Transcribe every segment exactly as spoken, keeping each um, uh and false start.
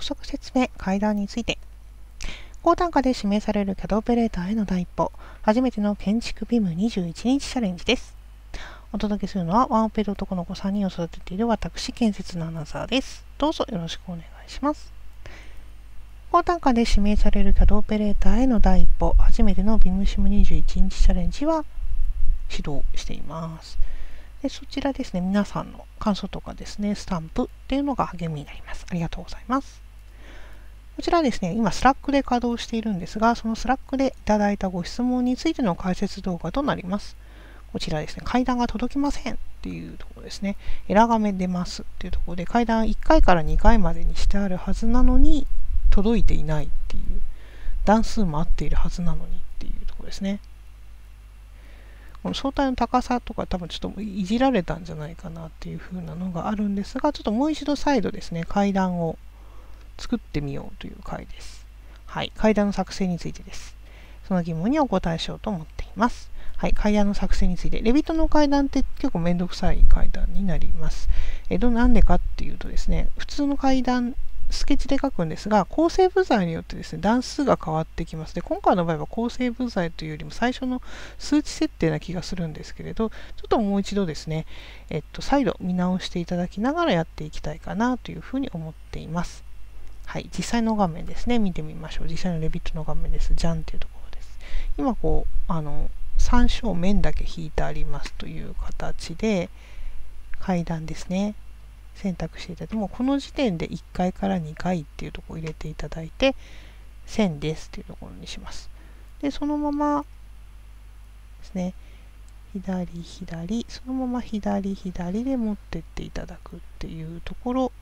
足説明、階段について。高単価で指名される キャド オペレーターへの第一歩、初めての建築ビムにじゅういちにちチャレンジです。お届けするのはワンオペで男の子さんにんを育てている私、建設のアナウンサーです。どうぞよろしくお願いします。高単価で指名される キャド オペレーターへの第一歩、初めてのビムシムにじゅういちにちチャレンジは指導しています。でそちらですね、皆さんの感想とかですね、スタンプっていうのが励みになります。ありがとうございます。こちらですね、今スラックで稼働しているんですが、そのスラックでいただいたご質問についての解説動画となります。こちらですね、階段が届きませんっていうところですね。エラーが出ますっていうところで、階段いっかいからにかいまでにしてあるはずなのに、届いていないっていう、段数も合っているはずなのにっていうところですね。この相対の高さとか多分ちょっといじられたんじゃないかなっていう風なのがあるんですが、ちょっともう一度再度ですね、階段を作ってみようという回です。はい、階段の作成についてです。その疑問にお答えしようと思っています。はい、階段の作成について。レビトの階段って結構めんどくさい階段になります。えどなんでかっていうとですね、普通の階段、スケッチで書くんですが、構成部材によってですね、段数が変わってきます。で、今回の場合は構成部材というよりも最初の数値設定な気がするんですけれど、ちょっともう一度ですね、えっと、再度見直していただきながらやっていきたいかなというふうに思っています。はい、実際の画面ですね、見てみましょう。実際のレビットの画面です。じゃんっていうところです。今、こう、あの、三正面だけ引いてありますという形で、階段ですね。選択していただいて、もうこの時点でいっかいからにかいっていうところを入れていただいて、線ですっていうところにします。で、そのままですね、左、左、そのまま左、左で持ってっていただくっていうところ、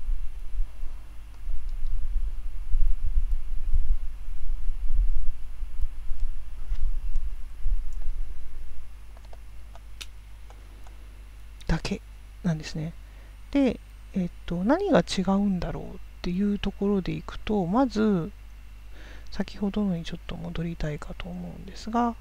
だけなんですね。で、えっと、何が違うんだろうっていうところでいくと、まず、先ほどのにちょっと戻りたいかと思うんですが、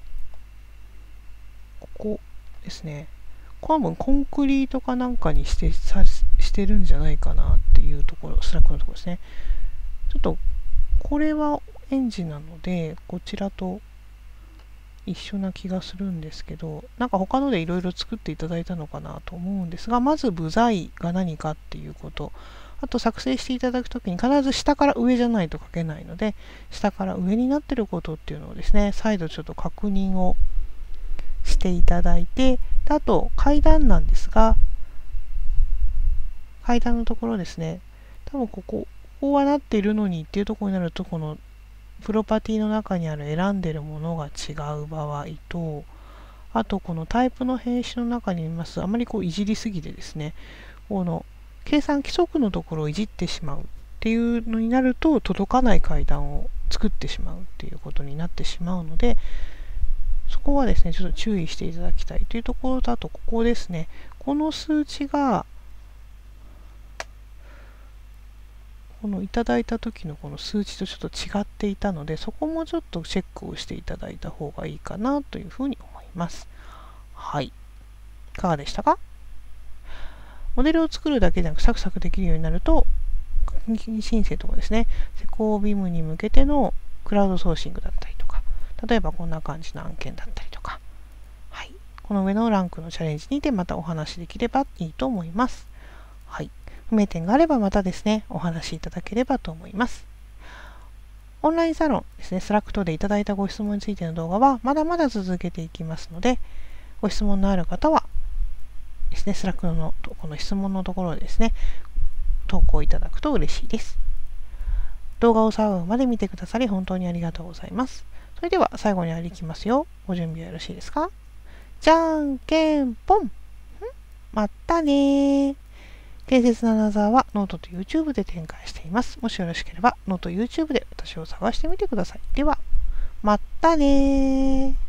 ここですね。これもコンクリートかなんかにしてさしてるんじゃないかなっていうところ、スラックのところですね。ちょっと、これはエンジンなので、こちらと一緒な気がするんですけど、なんか他のでいろいろ作っていただいたのかなと思うんですが、まず部材が何かっていうこと、あと作成していただくときに必ず下から上じゃないと書けないので、下から上になってることっていうのをですね、再度ちょっと確認をしていただいて、であと階段なんですが、階段のところですね、多分ここ、ここはなっているのにっていうところになると、このプロパティの中にある選んでるものが違う場合と、あとこのタイプの編集の中にあります、あまりこういじりすぎてですね、この計算規則のところをいじってしまうっていうのになると、届かない階段を作ってしまうっていうことになってしまうので、そこはですね、ちょっと注意していただきたいというところと、あとここですね、この数値が、このいただいた時のこの数値とちょっと違っていたので、そこもちょっとチェックをしていただいた方がいいかなというふうに思います。はい。いかがでしたか？モデルを作るだけでなくサクサクできるようになると、申請とかですね、施工ビムに向けてのクラウドソーシングだったりとか、例えばこんな感じの案件だったりとか、はい。この上のランクのチャレンジにてまたお話しできればいいと思います。はい。不明点があればまたですね、お話しいただければと思います。オンラインサロンですね、スラック等でいただいたご質問についての動画はまだまだ続けていきますので、ご質問のある方はですね、スラックのこの質問のところでですね、投稿いただくと嬉しいです。動画を最後まで見てくださり本当にありがとうございます。それでは最後にありきますよ。ご準備はよろしいですか？じゃんけんぽん。んまったねー。建設のアナザーはノートと YouTube で展開しています。もしよろしければノート YouTube で私を探してみてください。では、まったねー。